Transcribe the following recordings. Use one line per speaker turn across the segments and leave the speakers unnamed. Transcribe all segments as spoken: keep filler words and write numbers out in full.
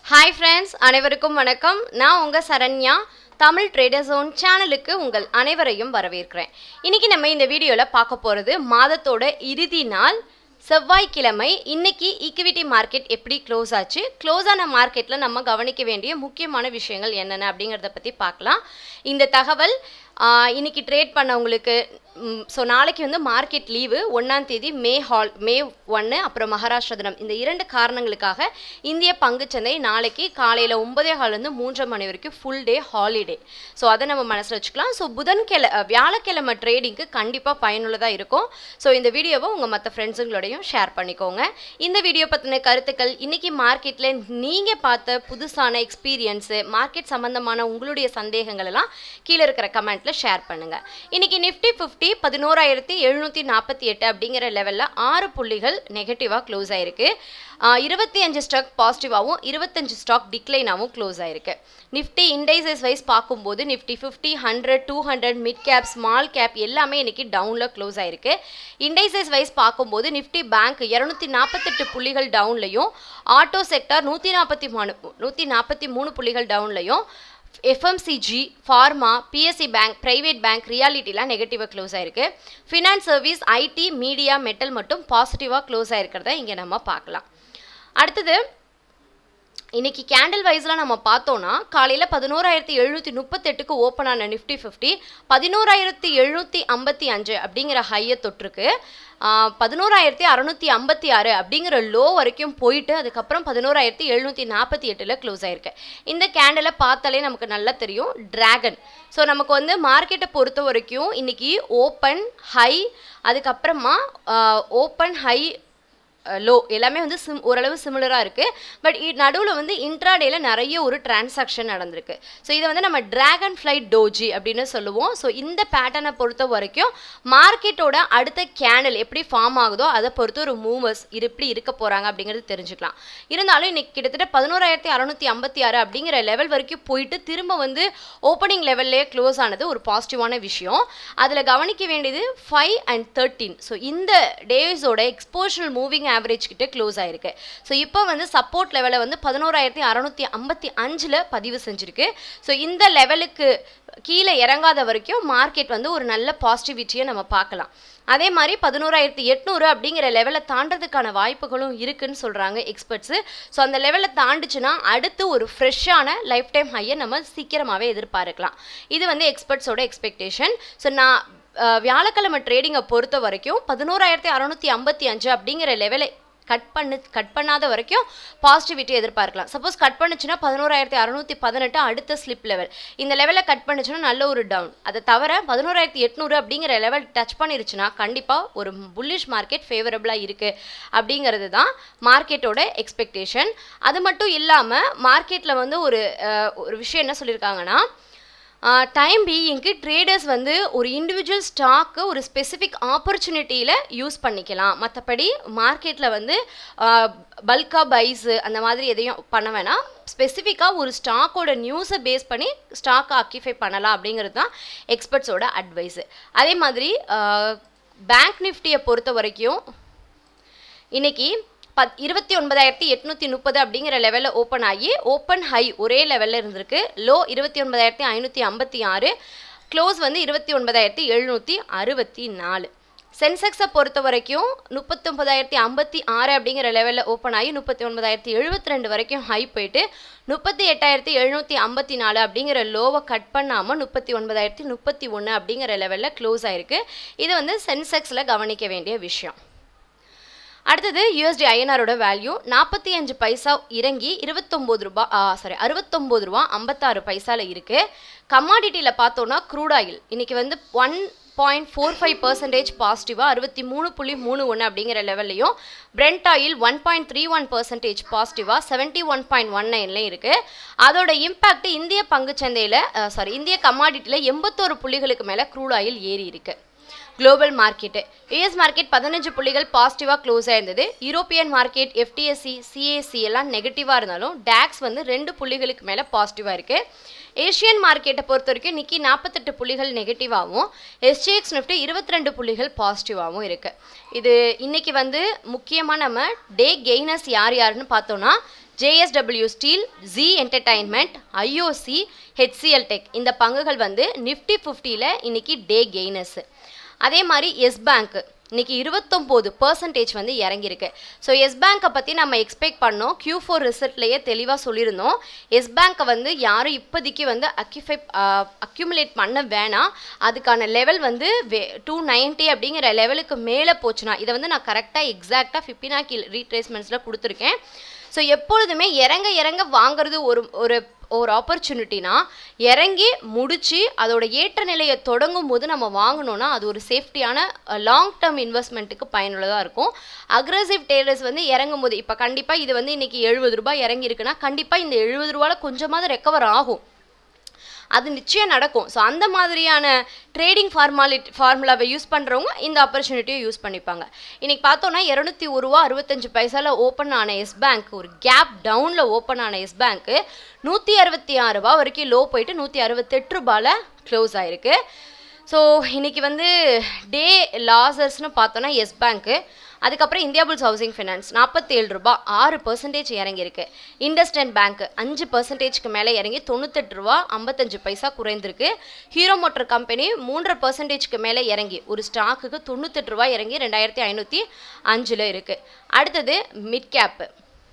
Hi friends, அனைவருக்கும் வணக்கம். நான் உங்க சரண்யா தமிழ் ட்ரேடர் ஜோன் சேனலுக்கு உங்கள் அனைவரையும் வரவேற்கிறேன். இன்னைக்கு நம்ம இந்த வீடியோல பார்க்க போறது மாதத்தோட இறுதி நாள் செவ்வாய்க்கிழமை. இன்னைக்கு ஈக்விட்டி மார்க்கெட் எப்படி க்ளோஸ் ஆச்சு, க்ளோஸ் ஆன மார்க்கெட்ல நம்ம கவனிக்க வேண்டிய முக்கியமான விஷயங்கள் என்னென்ன அப்படிங்கறத பத்தி பார்க்கலாம். இந்த தகவல் இன்னைக்கு ட்ரேட் பண்ணவங்களுக்கு ஸோ நாளைக்கு வந்து மார்க்கெட் லீவு ஒன்றாம் தேதி மே ஹால் மே ஒன்று அப்புறம் மகாராஷ்டிர தினம். இந்த இரண்டு காரணங்களுக்காக இந்திய பங்குச்சந்தை நாளைக்கு காலையில் ஒன்பதே காலிலேருந்து மூன்றரை மணி வரைக்கும் ஃபுல் டே ஹாலிடே. ஸோ அதை நம்ம மனசில் வச்சுக்கலாம். ஸோ புதன்கிழமை வியாழக்கிழமை ட்ரேடிங்க்கு கண்டிப்பாக பயனுள்ளதாக இருக்கும். ஸோ இந்த வீடியோவை உங்கள் மற்ற ஃப்ரெண்ட்ஸுங்களோடையும் ஷேர் பண்ணிக்கோங்க. இந்த வீடியோ பற்றின கருத்துக்கள், இன்னைக்கு மார்க்கெட்டில் நீங்கள் பார்த்த புதுசான எக்ஸ்பீரியன்ஸு, மார்க்கெட் சம்மந்தமான உங்களுடைய சந்தேகங்கள் எல்லாம் கீழே இருக்கிற கமெண்ட்டில் ஷேர் பண்ணுங்கள். இன்னைக்கு நிஃப்டி ஃபிஃப்டி பதினோராயிரத்தி எழுநூற்றி நாற்பத்தி எட்டு அப்படிங்கிற லெவலில் ஆறு புள்ளிகள் நெகட்டிவாக க்ளோஸ் ஆயிருக்கு. இருபத்தி அஞ்சு ஸ்டாக் பாசிட்டிவாகவும் இருபத்தஞ்சு ஸ்டாக் டிக்ளைனாகவும் க்ளோஸ் ஆயிருக்கு. நிஃப்டி இண்டைசஸ் வைஸ் பார்க்கும்போது Nifty fifty hundred two hundred mid cap small cap எல்லாமே இன்னைக்கு டவுனில் க்ளோஸ் ஆயிருக்கு. இண்டைசஸ் வைஸ் பார்க்கும்போது நிஃப்டி பேங்க் இரநூத்தி நாற்பத்தெட்டு புள்ளிகள் டவுன்லையும், ஆட்டோ செக்டார் நூற்றி நாற்பத்தி மூணு நூற்றி நாற்பத்தி மூணு புள்ளிகள் டவுன்லையும், FMCG, pharma, PSC bank, private bank, ரியாலிட்டிலாம் நெகட்டிவாக க்ளோஸ் ஆயிருக்கு. Finance service, IT, media, metal மட்டும் பாசிட்டிவாக க்ளோஸ் ஆயிருக்கிறத இங்கே நம்ம பார்க்கலாம். அடுத்தது இன்னைக்கு கேண்டில் வைஸில் நம்ம பார்த்தோன்னா காலையில் பதினோராயிரத்தி எழுநூற்றி முப்பத்தெட்டுக்கு ஓப்பன் ஆன நிஃப்டி ஃபிஃப்டி பதினோராயிரத்தி எழுநூற்றி ஐம்பத்தி அஞ்சு அப்படிங்கிற ஹையை தொற்றுக்கு பதினோராயிரத்தி அறுநூற்றி ஐம்பத்தி ஆறு அப்படிங்கிற லோ வரைக்கும் போயிட்டு அதுக்கப்புறம் பதினோராயிரத்தி எழுநூற்றி நாற்பத்தி எட்டில் க்ளோஸ் ஆயிருக்கு. இந்த கேண்டிலை பார்த்தாலே நமக்கு நல்லா தெரியும் டிராகன். ஸோ நமக்கு வந்து மார்க்கெட்டை பொறுத்த வரைக்கும் இன்னைக்கு ஓப்பன் ஹை, அதுக்கப்புறமா ஓப்பன் ஹை லோ எல்லாமே வந்து சிம் ஓரளவு சிமிலராக இருக்குது. பட் நடுவில் வந்து இன்ட்ராடேல நிறைய ஒரு டிரான்சாக்ஷன் நடந்திருக்கு. ஸோ இதை வந்து நம்ம டிராகன்ஃப்ளை டோஜி அப்படின்னு சொல்லுவோம். ஸோ இந்த பேட்டர்னை பொறுத்த வரைக்கும் மார்க்கெட்டோட அடுத்த கேண்டில் எப்படி ஃபார்ம் ஆகுதோ அதை பொறுத்து ஒரு மூவர்ஸ் எப்படி இருக்க போகிறாங்க அப்படிங்கிறது தெரிஞ்சுக்கலாம். இருந்தாலும் இன்னைக்கு கிட்டத்தட்ட பதினோராயிரத்தி அறுநூற்றி ஐம்பத்தி ஆறு அப்படிங்கிற லெவல் வரைக்கும் போயிட்டு திரும்ப வந்து ஓப்பனிங் லெவல்லே க்ளோஸ் ஆனது ஒரு பாசிட்டிவான விஷயம். அதில் கவனிக்க வேண்டியது ஃபைவ் அண்ட் தேர்ட்டீன். ஸோ இந்த டேஸோட எக்ஸ்போஷனல் மூவிங் ஆவரேஜ் கிட்ட க்ளோஸ் ஆயிருக்கு. ஸோ இப்போ வந்து சப்போர்ட் லெவலை வந்து பதினோராயிரத்தி அறுநூற்றி ஐம்பத்தி அஞ்சில் பதிவு செஞ்சுருக்கு. ஸோ இந்த லெவலுக்கு கீழே இறங்காத வரைக்கும் மார்க்கெட் வந்து ஒரு நல்ல பாசிட்டிவிட்டியை நம்ம பார்க்கலாம். அதே மாதிரி பதினோராயிரத்தி எட்நூறு அப்படிங்கிற லெவலை தாண்டதுக்கான வாய்ப்புகளும் இருக்குன்னு சொல்கிறாங்க எக்ஸ்பர்ட்ஸு. ஸோ அந்த லெவலை தாண்டுச்சுன்னா அடுத்து ஒரு ஃப்ரெஷ்ஷான லைஃப் டைம் ஹையை நம்ம சீக்கிரமாகவே எதிர்பார்க்கலாம். இது வந்து எக்ஸ்பர்ட்ஸோட எக்ஸ்பெக்டேஷன். ஸோ நான் வியாழக்கிழமை ட்ரேடிங்கை பொறுத்த வரைக்கும் பதினோராயிரத்தி அறுநூற்றி ஐம்பத்தி அஞ்சு அப்படிங்கிற லெவலை கட் பண்ணு கட் பண்ணாத வரைக்கும் பாசிட்டிவிட்டி எதிர்பார்க்கலாம். சப்போஸ் கட் பண்ணுச்சுன்னா பதினோராயிரத்தி அறுநூற்றி பதினெட்டு அடுத்த ஸ்லிப் லெவல். இந்த லெவலில் கட் பண்ணுச்சுன்னா நல்ல ஒரு டவுன். அதை தவிர பதினோராயிரத்தி எட்நூறு அப்படிங்கிற லெவல் டச் பண்ணிருச்சுன்னா கண்டிப்பாக ஒரு புல்லிஷ் மார்க்கெட் ஃபேவரபிளாக இருக்குது அப்படிங்கிறது தான் மார்க்கெட்டோட எக்ஸ்பெக்டேஷன். அது மட்டும் இல்லாமல் மார்க்கெட்டில் வந்து ஒரு ஒரு விஷயம் என்ன சொல்லியிருக்காங்கன்னா, டைம் பீயிங்க்கு ட்ரேடர்ஸ் வந்து ஒரு இண்டிவிஜுவல் ஸ்டாக்கு ஒரு ஸ்பெசிஃபிக் ஆப்பர்ச்சுனிட்டியில் யூஸ் பண்ணிக்கலாம். மற்றபடி மார்க்கெட்டில் வந்து பல்காக பைஸு அந்த மாதிரி எதையும் பண்ண வேணாம். ஸ்பெசிஃபிக்காக ஒரு ஸ்டாக்கோட நியூஸை பேஸ் பண்ணி ஸ்டாக்கை ஆக்கிஃபை பண்ணலாம் அப்படிங்கிறது தான் எக்ஸ்பர்ட்ஸோட அட்வைஸு. அதே மாதிரி பேங்க் நிஃப்டியை பொறுத்த வரைக்கும் இன்னைக்கு பத் இருபத்தி ஒன்பதாயிரத்தி எட்நூற்றி முப்பது அப்படிங்கிற லெவலில் ஓப்பன் ஆகி ஓப்பன் ஹை ஒரே லெவலில் இருந்திருக்கு. லோ இருபத்தி ஒன்பதாயிரத்தி ஐநூற்றி ஐம்பத்தி ஆறு, க்ளோஸ் வந்து இருபத்தி ஒன்பதாயிரத்தி எழுநூற்றி அறுபத்தி நாலு. சென்செக்ஸை பொறுத்த வரைக்கும் முப்பத்தி ஒன்பதாயிரத்தி ஐம்பத்தி ஆறு அப்படிங்கிற லெவலில் ஓப்பன் ஆகி முப்பத்தி ஒன்பதாயிரத்தி எழுபத்தி ரெண்டு வரைக்கும் ஹை போயிட்டு முப்பத்தி எட்டாயிரத்தி எழுநூற்றி ஐம்பத்தி நாலு அப்படிங்கிற லோவை கட் பண்ணாமல் முப்பத்தி ஒன்பதாயிரத்தி முப்பத்தி ஒன்று அப்படிங்கிற லெவலில் க்ளோஸ் ஆயிருக்கு. இது வந்து சென்செக்ஸில் கவனிக்க வேண்டிய விஷயம். அடுத்தது யூஎஸ்டி ஐஎன்ஆரோட வேல்யூ நாற்பத்தி அஞ்சு பைசா இறங்கி இருபத்தொம்போது ரூபா சாரி அறுபத்தொம்போது ரூபா ஐம்பத்தாறு பைசாவில் இருக்குது. கமாடிட்டியில் பார்த்தோன்னா க்ரூட் ஆயில் இன்னைக்கு வந்து one point four five percentage பாசிட்டிவாக அறுபத்தி மூணு புள்ளி மூணு ஒன்று அப்படிங்கிற லெவல்லையும், brent oil one point three one percentage பாசிட்டிவாக செவன்ட்டி ஒன் பாயிண்ட் ஒன் நைன்லையும் இருக்குது. அதோட இம்பாக்ட் இந்திய பங்குச்சந்தையில் சாரி இந்திய கமாடிட்டியில் எண்பத்தோரு புள்ளிகளுக்கு மேலே க்ரூட் ஆயில் ஏறி இருக்குது. குளோபல் மார்க்கெட்டு யூஎஸ் மார்க்கெட் பதினஞ்சு புள்ளிகள் பாசிட்டிவாக க்ளோஸ் ஆயிருந்தது. யூரோப்பியன் மார்க்கெட் எஃப்டிஎஸ்சி சிஏசி எல்லாம் நெகட்டிவாக இருந்தாலும் டாக்ஸ் வந்து ரெண்டு புள்ளிகளுக்கு மேலே பாசிட்டிவாக இருக்குது. ஏஷியன் மார்க்கெட்டை பொறுத்த வரைக்கும் நிக்கி நாற்பத்தெட்டு புள்ளிகள் நெகட்டிவாகவும், எஸ்ஜிஎக்ஸ் நிஃப்டி இருபத்தி ரெண்டு புள்ளிகள் பாசிட்டிவாகவும் இருக்குது. இது இன்னைக்கு வந்து முக்கியமாக நம்ம டே கெய்னர்ஸ் யார் யாருன்னு பார்த்தோன்னா J S W Steel, Z Entertainment, I O C, H C L Tech இந்த பங்குகள் வந்து நிஃப்டி ஃபிஃப்டியில் இன்னைக்கு டே கெய்னர்ஸ். அதே மாதிரி எஸ் பேங்க் இன்னைக்கு இருபத்தொம்போது பர்சன்டேஜ் வந்து இறங்கியிருக்கு. ஸோ எஸ் பேங்க்கை பற்றி நம்ம எக்ஸ்பெக்ட் பண்ணோம், கியூ ஃபோர் ரிசல்ட்லேயே தெளிவாக சொல்லியிருந்தோம். எஸ் பேங்க்கை வந்து யாரும் இப்போதைக்கு வந்து அக்யூஃபை அக்யூமுலேட் பண்ண வேணாம். அதுக்கான லெவல் வந்து டூ நைன்ட்டி அப்படிங்கிற லெவலுக்கு மேலே போச்சுன்னா, இதை வந்து நான் கரெக்டாக எக்ஸாக்டாக ஃபிப்டினாக்கி ரீட்ரேஸ்மெண்ட்ஸில் கொடுத்துருக்கேன். ஸோ எப்பொழுதுமே இறங்க இறங்க வாங்குறது ஒரு ஒரு ஒரு ஆப்பர்ச்சுனிட்டினா, இறங்கி முடித்து அதோட ஏற்ற நிலையை தொடங்கும் போது நம்ம வாங்கினோன்னா அது ஒரு சேஃப்டியான லாங் டேர்ம் இன்வெஸ்ட்மெண்ட்டுக்கு பயனுள்ளதாக இருக்கும். அக்ரெசிவ் டேலர்ஸ் வந்து இறங்கும் போது, இப்போ கண்டிப்பாக இது வந்து இன்றைக்கி எழுபது ரூபாய் இறங்கியிருக்குன்னா கண்டிப்பாக இந்த எழுபது ரூபாயில் கொஞ்சமாவது ரெக்கவர் ஆகும், அது நிச்சயம் நடக்கும். ஸோ அந்த மாதிரியான ட்ரேடிங் ஃபார்மாலிட்டி ஃபார்முலாவை யூஸ் பண்ணுறவங்க இந்த ஆப்பர்ச்சுனிட்டியை யூஸ் பண்ணிப்பாங்க. இன்றைக்கி பார்த்தோன்னா இரநூத்தி ஒரு ரூபா அறுபத்தஞ்சு பைசாவில் ஓப்பன் ஆன எஸ் பேங்க், ஒரு கேப் டவுனில் ஓப்பன் ஆன எஸ் பேங்க்கு நூற்றி அறுபத்தி ஆறு ரூபா வரைக்கும் லோ போயிட்டு நூற்றி அறுபத்தெட்டு ரூபாயில் க்ளோஸ் ஆகிருக்கு. ஸோ இன்றைக்கி வந்து டே லாசர்ஸ்னு பார்த்தோன்னா எஸ் பேங்க்கு, அதுக்கப்புறம் இந்தியா புல்ஸ் ஹவுசிங் ஃபைனான்ஸ் நாற்பத்தேழு ரூபா ஆறு பர்சன்டேஜ் இறங்கியிருக்கு. இண்டஸ்இண்ட் பேங்க் அஞ்சு பர்சன்டேஜ்க்கு மேலே இறங்கி தொண்ணூத்தெட்டு ரூபா ஐம்பத்தஞ்சு பைசா குறைந்திருக்கு. ஹீரோ மோட்டர் கம்பெனி மூன்றரை பர்சன்டேஜ்க்கு மேலே இறங்கி ஒரு ஸ்டாக்குக்கு தொண்ணூத்தெட்டு ரூபா இறங்கி ரெண்டாயிரத்தி ஐநூற்றி அஞ்சில் இருக்குது. அடுத்தது மிட் கேப்பு.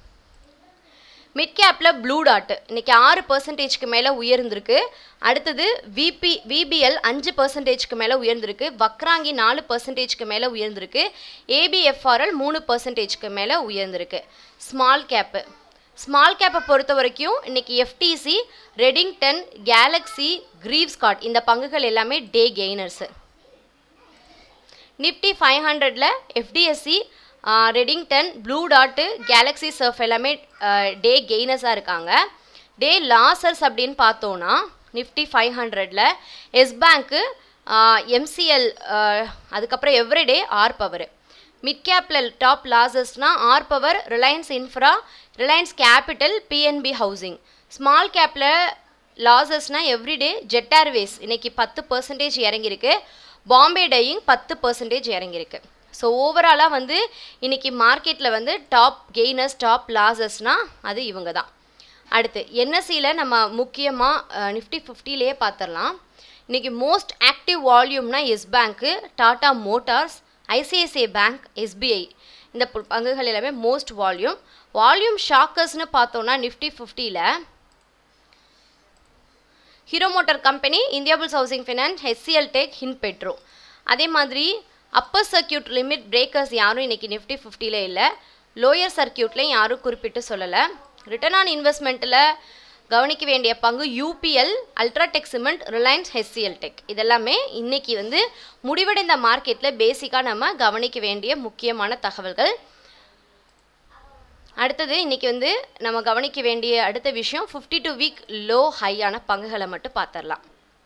மிட் கேப்பில் ப்ளூ டாட் இன்றைக்கி ஆறு பர்சன்டேஜ்க்கு மேலே உயர்ந்திருக்கு. அடுத்தது விபி விபிஎல் அஞ்சு பர்சன்டேஜ்க்கு மேலே உயர்ந்திருக்கு. வக்ராங்கி நாலு பர்சன்டேஜ்க்கு மேலே உயர்ந்திருக்கு. ஏபிஎஃப்ஆர்எல் மூணு பர்சன்டேஜ்க்கு மேலே உயர்ந்திருக்கு. ஸ்மால் கேப்பு ஸ்மால் கேப்பை பொறுத்த வரைக்கும் இன்றைக்கி எஃப்டிசி, ரெடிங்டன், கேலக்ஸி, கிரீவ்ஸ்காட் இந்த பங்குகள் எல்லாமே டே கெய்னர்ஸு. நிஃப்டி ஃபைவ் ஹண்ட்ரடில் எஃப்டிஎஸ்சி, ரெடிங்டன், ப்ளூ டாட்டு, கேலக்ஸி சர்ஃப் எல்லாமே டே கெய்னர்ஸாக இருக்காங்க. டே லாசர்ஸ் அப்படின்னு பார்த்தோன்னா நிஃப்டி ஃபைவ் ஹண்ட்ரடில் எஸ் பேங்க்கு, எம்சிஎல், அதுக்கப்புறம் எவ்ரிடே, ஆர் பவர். மிட் கேப்பில் டாப் லாசர்ஸ்னால் R Power, Reliance Infra, Reliance Capital, PNB Housing. Small கேப்பில் லாசஸ்னால் எவ்ரிடே, ஜெட் ஏர்வேஸ் இன்றைக்கி பத்து பர்சன்டேஜ் இறங்கியிருக்கு. பாம்பே டையிங் பத்து பர்சன்டேஜ் இறங்கியிருக்கு. ஸோ ஓவராலாக வந்து இன்றைக்கி மார்க்கெட்டில் வந்து டாப் கெய்னர்ஸ் டாப் லாசஸ்னால் அது இவங்க தான். அடுத்து என்எஸ்சியில் நம்ம முக்கியமாக நிஃப்டி ஃபிஃப்டிலேயே பார்த்துடலாம். இன்றைக்கி மோஸ்ட் ஆக்டிவ் வால்யூம்னா Yes Bank, Tata Motors, ICICI Bank, SBI இந்த பங்குகள் எல்லாமே மோஸ்ட் வால்யூம். வால்யூம் ஷாக்கர்ஸ்னு பார்த்தோன்னா நிஃப்டி ஃபிஃப்டியில் Hero Motor Company, India Bulls Housing Finance, HCL Tech, Hind Petro. அதே மாதிரி அப்பர் சர்க்கியூட் லிமிட் பிரேக்கர்ஸ் யாரும் இன்றைக்கி நிஃப்டி ஃபிஃப்டியில் இல்லை. லோயர் சர்க்கியூட்லேயும் யாரும் குறிப்பிட்டு சொல்லலை. ரிட்டர்ன் ஆன் இன்வெஸ்ட்மெண்ட்டில் கவனிக்க வேண்டிய பங்கு UPL, UltraTech Cement, Reliance, HCL Tech இதெல்லாமே இன்றைக்கி வந்து முடிவடைந்த மார்க்கெட்டில் பேசிக்காக நம்ம கவனிக்க வேண்டிய முக்கியமான தகவல்கள். அடுத்தது இன்றைக்கி வந்து நம்ம கவனிக்க வேண்டிய அடுத்த விஷயம் ஃபிஃப்டி டூ வீக் லோ ஹையான பங்குகளை மட்டும் பார்த்துடலாம்.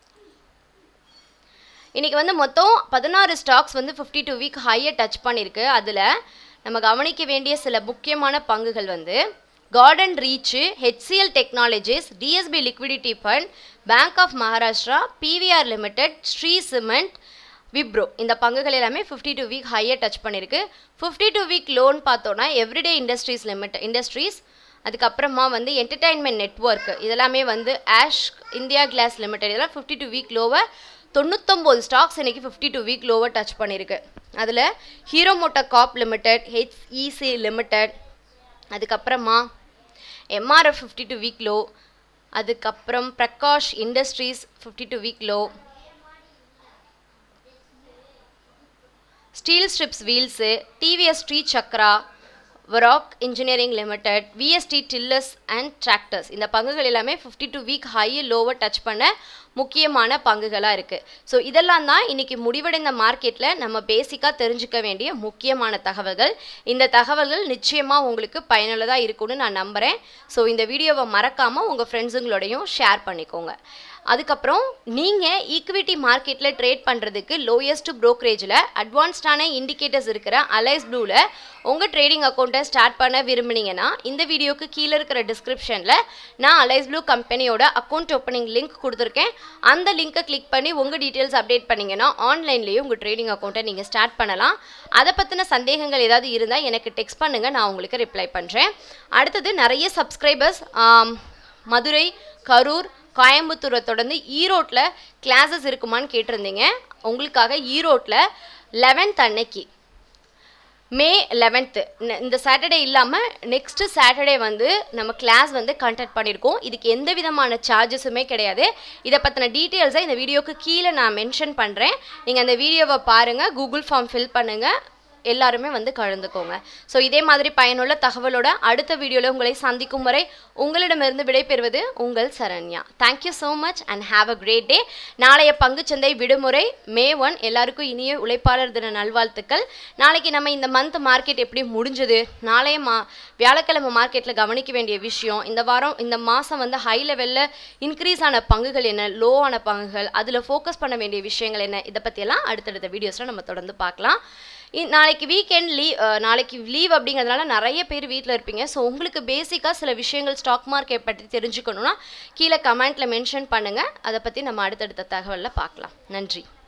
இன்றைக்கி வந்து மொத்தம் பதினாறு ஸ்டாக்ஸ் வந்து ஃபிஃப்டி டூ வீக் ஹையை டச் பண்ணியிருக்கு. அதில் நம்ம கவனிக்க வேண்டிய சில முக்கியமான பங்குகள் வந்து Garden Reach, HCL Technologies, DSP Liquidity Fund, Bank of Maharashtra, PVR Limited, Shree Cement, Wipro இந்த பங்குகள் எல்லாமே ஃபிஃப்டி டூ வீக் ஹையை டச் பண்ணியிருக்கு. ஃபிஃப்டி டூ வீக் லோன் பார்த்தோன்னா எவ்ரிடே இண்டஸ்ட்ரீஸ் லிமிடெட் இண்டஸ்ட்ரீஸ், அதுக்கப்புறமா வந்து என்டர்டைன்மெண்ட் நெட்வொர்க் இதெல்லாமே வந்து ஆஷ் இந்தியா கிளாஸ் லிமிடெட் இதெல்லாம் ஃபிஃப்டி டூ வீக் லோவை தொண்ணூத்தொம்பது ஸ்டாக்ஸ் இன்றைக்கி ஃபிஃப்டி டூ வீக் லோவை டச் பண்ணியிருக்கு. அதில் Hero Motor Corp Limited, HEC Limited, அதுக்கப்புறமா MRF fifty two week low, அதுக்கப்புறம் Prakash Industries fifty two week low, Steel Strips Wheels, TVS Shree Chakra, Varroc Engineering Limited, VST Tillers and Tractors இந்த பங்குகள் எல்லாமே fifty two week high லோவை touch பண்ண முக்கியமான பங்குகளாக இருக்குது. So இதெல்லாம் தான் இன்றைக்கி முடிவடைந்த மார்க்கெட்டில் நம்ம பேசிக்காக தெரிஞ்சுக்க வேண்டிய முக்கியமான தகவல்கள். இந்த தகவல்கள் நிச்சயமாக உங்களுக்கு பயனுள்ளதாக இருக்கும்னு நான் நம்புகிறேன். ஸோ இந்த வீடியோவை மறக்காமல் உங்கள் ஃப்ரெண்ட்ஸுங்களோடையும் ஷேர் பண்ணிக்கோங்க. அதுக்கப்புறம் நீங்கள் ஈக்விட்டி மார்க்கெட்டில் ட்ரேட் பண்ணுறதுக்கு லோயஸ்ட் ப்ரோக்கரேஜில் அட்வான்ஸ்டான இண்டிகேட்டர்ஸ் இருக்கிற அலைஸ் ப்ளூவில் உங்கள் ட்ரேடிங் அக்கௌண்ட்டை ஸ்டார்ட் பண்ண விரும்புனீங்கன்னா இந்த வீடியோக்கு கீழே இருக்கிற டிஸ்கிரிப்ஷனில் நான் அலைஸ் ப்ளூ கம்பெனியோட அக்கௌண்ட் ஓப்பனிங் லிங்க் கொடுத்துருக்கேன். அந்த லிங்க்கை கிளிக் பண்ணி உங்கள் டீட்டெயில்ஸ் அப்டேட் பண்ணிங்கன்னா ஆன்லைன்லேயே உங்கள் ட்ரேடிங் அக்கௌண்ட்டை நீங்கள் ஸ்டார்ட் பண்ணலாம். அதை பற்றின சந்தேகங்கள் ஏதாவது இருந்தால் எனக்கு டெக்ஸ்ட் பண்ணுங்கள், நான் உங்களுக்கு ரிப்ளை பண்ணுறேன். அடுத்தது நிறைய சப்ஸ்கிரைபர்ஸ் மதுரை, கரூர், கோயம்புத்தூரை தொடர்ந்து ஈரோட்டில் கிளாஸஸ் இருக்குமான்னு கேட்டிருந்தீங்க. உங்களுக்காக ஈரோட்டில் லெவன்த் அன்னைக்கு மே லெவன்த்து இந்த சாட்டர்டே இல்லாமல் நெக்ஸ்ட்டு சாட்டர்டே வந்து நம்ம கிளாஸ் வந்து கண்டக்ட் பண்ணியிருக்கோம். இதுக்கு எந்த விதமான சார்ஜஸுமே கிடையாது. இதை பற்றின டீட்டெயில்ஸை இந்த வீடியோக்கு கீழே நான் மென்ஷன் பண்ணுறேன். நீங்கள் அந்த வீடியோவை பாருங்கள், கூகுள் ஃபார்ம் ஃபில் பண்ணுங்கள், எல்லாருமே வந்து கலந்துக்கோங்க. ஸோ இதே மாதிரி பயனுள்ள தகவலோட அடுத்த வீடியோவில் உங்களை சந்திக்கும் வரை உங்களிடமிருந்து விடைபெறுவது உங்கள் Saranya. Thank you so much and have a great day. நாளைய பங்குச்சந்தை விடுமுறை மே ஒன். எல்லாருக்கும் இனிய உழைப்பாளர் தின நல்வாழ்த்துக்கள். நாளைக்கு நம்ம இந்த மந்த் மார்க்கெட் எப்படி முடிஞ்சது, நாளைய மா வியாழக்கிழமை மார்க்கெட்டில் கவனிக்க வேண்டிய விஷயம், இந்த வாரம் இந்த மாதம் வந்து ஹை லெவலில் இன்க்ரீஸ் ஆன பங்குகள் என்ன, லோ ஆன பங்குகள், அதில் ஃபோக்கஸ் பண்ண வேண்டிய விஷயங்கள் என்ன, இதை பற்றியெல்லாம் அடுத்தடுத்த வீடியோஸில் நம்ம தொடர்ந்து பார்க்கலாம். நாளைக்கு வீக்கெண்ட் லீவ் நாளைக்கு லீவ் அப்படிங்கிறதுனால நிறைய பேர் வீட்டில் இருப்பீங்க. ஸோ உங்களுக்கு பேசிக்காக சில விஷயங்கள் ஸ்டாக் மார்க்கெட் பற்றி தெரிஞ்சுக்கணுன்னா கீழே கமெண்ட்டில் மென்ஷன் பண்ணுங்கள். அதை பற்றி நம்ம அடுத்தடுத்த தகவலில் பார்க்கலாம். நன்றி.